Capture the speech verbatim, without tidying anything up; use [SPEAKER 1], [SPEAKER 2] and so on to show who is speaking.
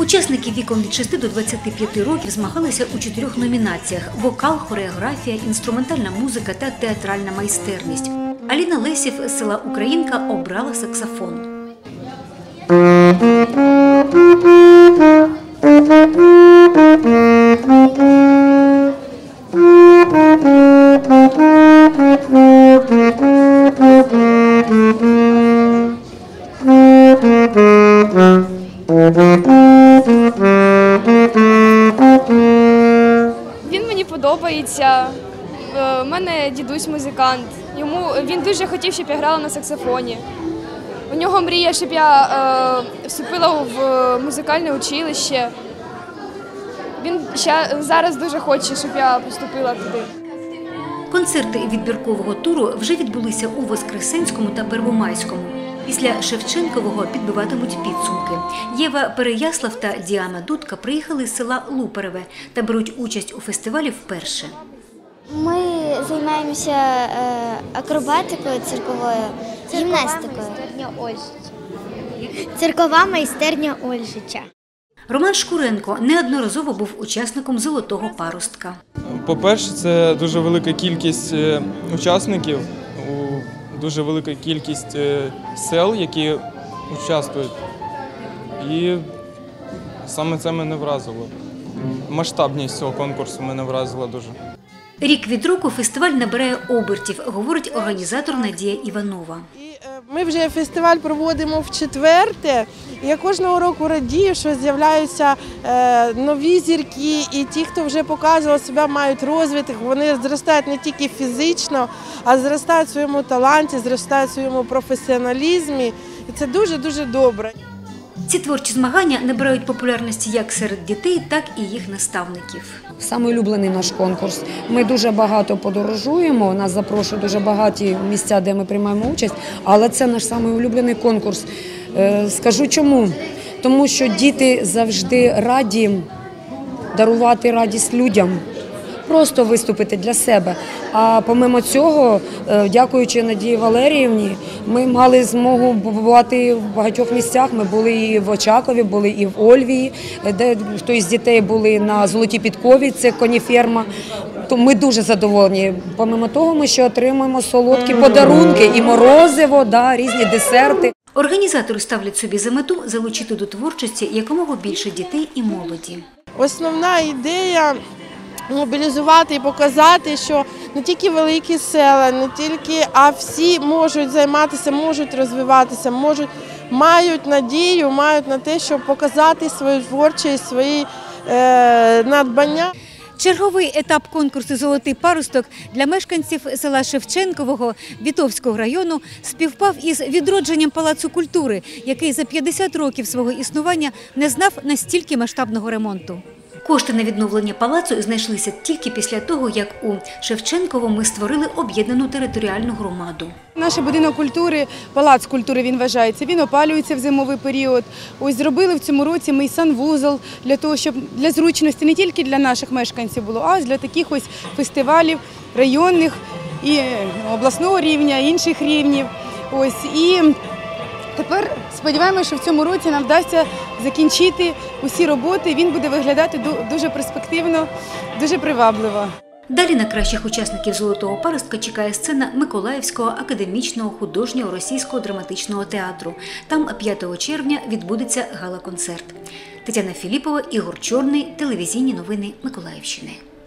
[SPEAKER 1] Учасники віком від шести до двадцяти п'яти років змагалися у чотирьох номінаціях – вокал, хореографія, інструментальна музика та театральна майстерність. Аліна Лесів з села Українка обрала саксофон.
[SPEAKER 2] Він мені подобається. У мене дідусь музикант. Йому він дуже хотів, щоб я грала на саксофоні. У нього мрія, щоб я е, вступила в музикальне училище. Він ще зараз дуже хоче, щоб я поступила туди.
[SPEAKER 1] Концерти відбіркового туру вже відбулися у Воскресенському та Первомайському. Після Шевченкового підбиватимуть підсумки. Єва Переяслав та Діана Дудка приїхали з села Лупереве та беруть участь у фестивалі вперше.
[SPEAKER 3] Ми займаємося акробатикою цирковою, гімнастикою. Циркова майстерня Ольжича.
[SPEAKER 1] Роман Шкуренко неодноразово був учасником «Золотого паростка».
[SPEAKER 4] По-перше, це дуже велика кількість учасників, дуже велика кількість сел, які участвують. І саме це мене вразило. Масштабність цього конкурсу мене вразила дуже.
[SPEAKER 1] Рік від року фестиваль набирає обертів, говорить організатор Надія Іванова.
[SPEAKER 5] Ми вже фестиваль проводимо вчетверте. Я кожного року радію, що з'являються нові зірки, і ті, хто вже показував себе, мають розвиток. Вони зростають не тільки фізично, а зростають в своєму таланті, зростають в своєму професіоналізмі. І це дуже-дуже добре.
[SPEAKER 1] Ці творчі змагання набирають популярності як серед дітей, так і їх наставників.
[SPEAKER 6] Саме улюблений наш конкурс. Ми дуже багато подорожуємо, нас запрошують дуже багаті місця, де ми приймаємо участь, але це наш самий улюблений конкурс. Скажу чому? Тому що діти завжди раді дарувати радість людям, просто виступити для себе. А помимо цього, дякуючи Надії Валеріївні, ми мали змогу побувати в багатьох місцях. Ми були і в Очакові, були і в Ольвії, де хтось з дітей були на Золотій Підкові, це коніферма. То ми дуже задоволені. Помимо того, ми ще отримуємо солодкі подарунки, і морозиво, да, різні десерти.
[SPEAKER 1] Організатори ставлять собі за мету залучити до творчості якомога більше дітей і молоді.
[SPEAKER 5] Основна ідея – мобілізувати і показати, що не тільки великі села, не тільки, а всі можуть займатися, можуть розвиватися, можуть, мають надію, мають на те, щоб показати свою творчість, свої е, надбання.
[SPEAKER 1] Черговий етап конкурсу «Золотий паросток» для мешканців села Шевченкового Вітовського району співпав із відродженням Палацу культури, який за п'ятдесят років свого існування не знав настільки масштабного ремонту. Кошти на відновлення палацу знайшлися тільки після того, як у Шевченковому ми створили об'єднану територіальну громаду.
[SPEAKER 7] Наш будинок культури, палац культури він вважається, він опалюється в зимовий період. Ось зробили в цьому році ми і санвузол для того, щоб для зручності не тільки для наших мешканців було, а й для таких ось фестивалів районних і обласного рівня, інших рівнів. Ось і тепер сподіваємося, що в цьому році нам вдасться закінчити усі роботи. Він буде виглядати дуже перспективно, дуже привабливо.
[SPEAKER 1] Далі на кращих учасників «Золотого паростка» чекає сцена Миколаївського академічного художнього російського драматичного театру. Там п'ятого червня відбудеться гала-концерт. Тетяна Філіпова, Ігор Чорний, телевізійні новини Миколаївщини.